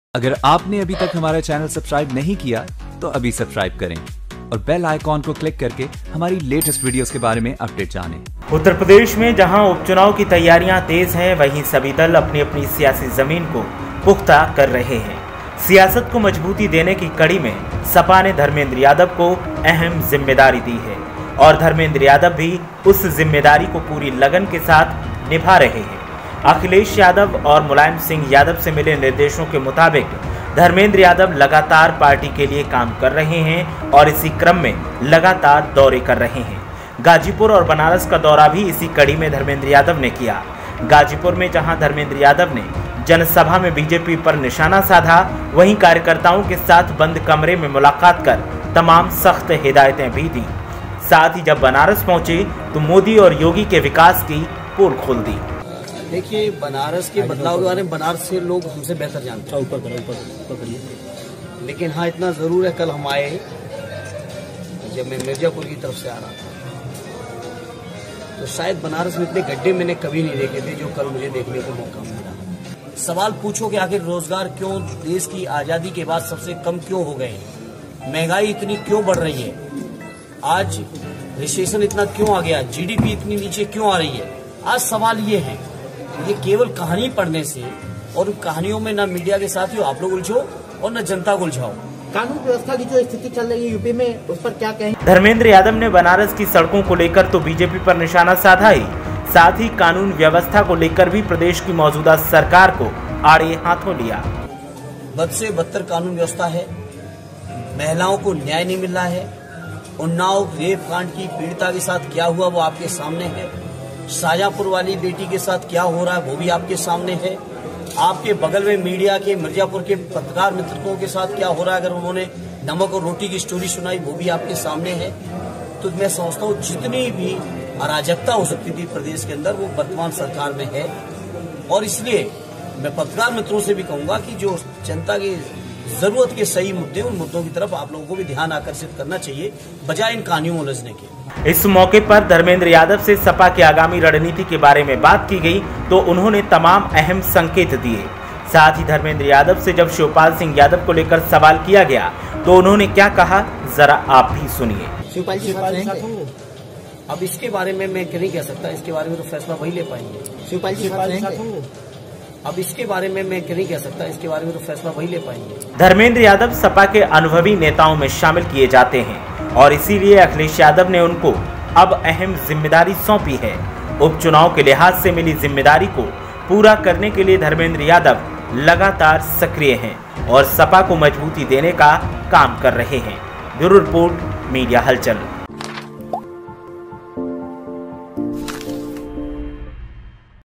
अगर आपने अभी तक हमारा चैनल सब्सक्राइब नहीं किया तो अभी सब्सक्राइब करें और बेल आइकॉन को क्लिक करके हमारी लेटेस्ट वीडियोस के बारे में अपडेट जानें। उत्तर प्रदेश में जहां उपचुनाव की तैयारियां तेज हैं, वहीं सभी दल अपनी अपनी सियासी जमीन को पुख्ता कर रहे हैं। सियासत को मजबूती देने की कड़ी में सपा ने धर्मेंद्र यादव को अहम जिम्मेदारी दी है और धर्मेंद्र यादव भी उस जिम्मेदारी को पूरी लगन के साथ निभा रहे हैं। अखिलेश यादव और मुलायम सिंह यादव से मिले निर्देशों के मुताबिक धर्मेंद्र यादव लगातार पार्टी के लिए काम कर रहे हैं और इसी क्रम में लगातार दौरे कर रहे हैं। गाजीपुर और बनारस का दौरा भी इसी कड़ी में धर्मेंद्र यादव ने किया। गाजीपुर में जहां धर्मेंद्र यादव ने जनसभा में बीजेपी पर निशाना साधा, वहीं कार्यकर्ताओं के साथ बंद कमरे में मुलाकात कर तमाम सख्त हिदायतें भी दी। साथ ही जब बनारस पहुंचे तो मोदी और योगी के विकास की पोल खोल दी। देखिए, बनारस के बदलाव के बारे में बनारस से लोग हमसे बेहतर जानते हैं। ऊपर लेकिन हाँ, इतना जरूर है, कल हम आए जब मैं मिर्जापुर की तरफ से आ रहा था तो शायद बनारस में इतने गड्ढे मैंने कभी नहीं देखे थे जो कल मुझे देखने को मौका मिला। सवाल पूछो कि आखिर रोजगार क्यों देश की आजादी के बाद सबसे कम क्यों हो गए, महंगाई इतनी क्यों बढ़ रही है, आज रिसेशन इतना क्यों आ गया, जीडीपी इतनी नीचे क्यों आ रही है। आज सवाल ये है, ये केवल कहानी पढ़ने से और कहानियों में न मीडिया के साथ ही आप लोग उलझो और न जनता को उलझाओ। कानून व्यवस्था की जो स्थिति चल रही है यूपी में, उस पर क्या कहें। धर्मेंद्र यादव ने बनारस की सड़कों को लेकर तो बीजेपी पर निशाना साधा ही, साथ ही कानून व्यवस्था को लेकर भी प्रदेश की मौजूदा सरकार को आड़े हाथों लिया। बद से बदतर कानून व्यवस्था है, महिलाओं को न्याय नहीं मिल रहा है। उन्नाव रेप कांड की पीड़िता के साथ क्या हुआ वो आपके सामने है। शाजापुर वाली बेटी के साथ क्या हो रहा है वो भी आपके सामने है। आपके बगल में मीडिया के मिर्जापुर के पत्रकार मित्रों के साथ क्या हो रहा है, अगर उन्होंने नमक और रोटी की स्टोरी सुनाई वो भी आपके सामने है। तो मैं समझता हूँ जितनी भी अराजकता हो सकती थी प्रदेश के अंदर वो वर्तमान सरकार में है। और इसलिए मैं पत्रकार मित्रों से भी कहूंगा कि जो जनता की जरूरत के सही मुद्दे, उन मुद्दों की तरफ आप लोगों को भी ध्यान आकर्षित करना चाहिए, बजाय इन कहानियों में उलझने के। इस मौके पर धर्मेंद्र यादव से सपा की आगामी रणनीति के बारे में बात की गई तो उन्होंने तमाम अहम संकेत दिए। साथ ही धर्मेंद्र यादव से जब शिवपाल सिंह यादव को लेकर सवाल किया गया तो उन्होंने क्या कहा, जरा आप भी सुनिए। शिवपाल जी अब इसके बारे में मैं नहीं कह सकता, इसके बारे में तो फैसला वही ले पाएंगे। शिवपाल जी अब इसके बारे में मैं नहीं कह सकता, इसके बारे में तो फैसला वही ले पाएंगे। धर्मेंद्र यादव सपा के अनुभवी नेताओं में शामिल किए जाते हैं और इसीलिए अखिलेश यादव ने उनको अब अहम जिम्मेदारी सौंपी है। उपचुनाव के लिहाज से मिली जिम्मेदारी को पूरा करने के लिए धर्मेंद्र यादव लगातार सक्रिय हैं और सपा को मजबूती देने का काम कर रहे हैं। ब्यूरो रिपोर्ट, मीडिया हलचल।